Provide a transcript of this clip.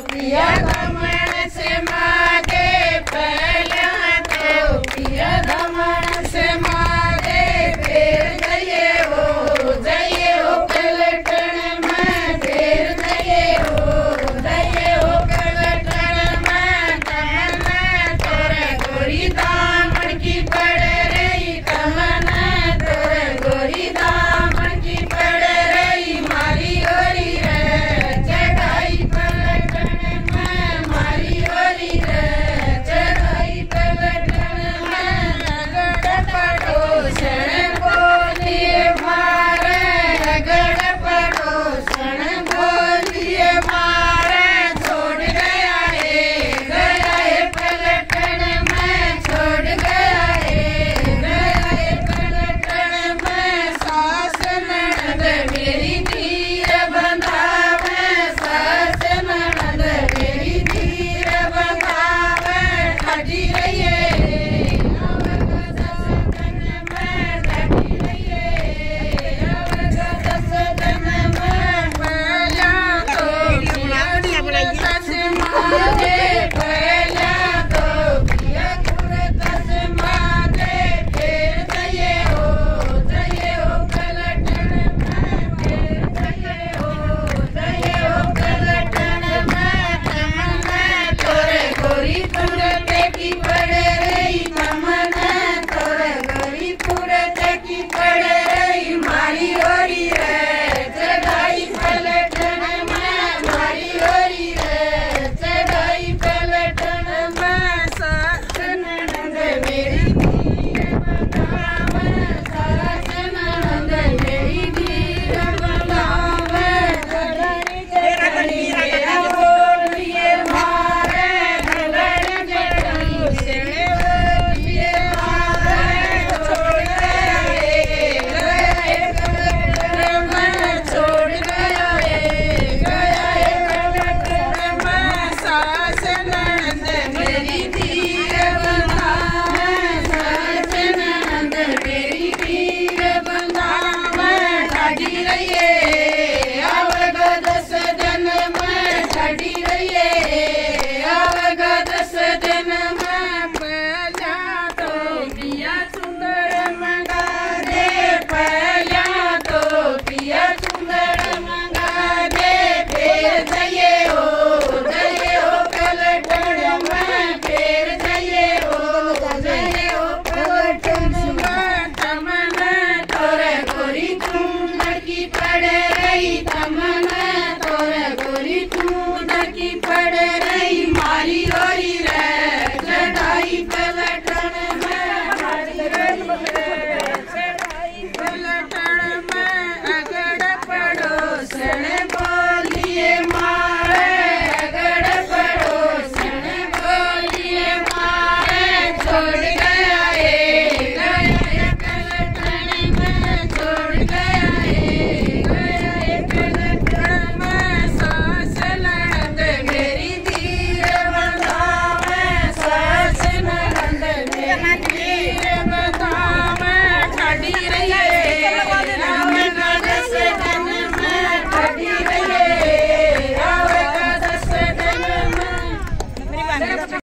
पिया दमन से मांगे पहला तो पिया दमन से मांगे फिर जये हो पलटन में फिर जये हो पलटन में तमन्ना तोरे गोरी दामन की पड़ रही तमन्ना तोरे गोरी दामन की पड़ रही मारी गोरी रे चढ़ाई पलटन में मारी गोरी रे चढ़ाई पलटन में गड़ पड़ोसन बोलिए मारे गड़ पड़ोसन बोलिए मारे छोड़ गया है पलटन में छोड़ गया है पलटन में सास ननद मेरी तीर बंधावे सास ननद मेरी तीर बंधावे ठाठी रहिए तमन्ना तोरे गोरी तू की पड़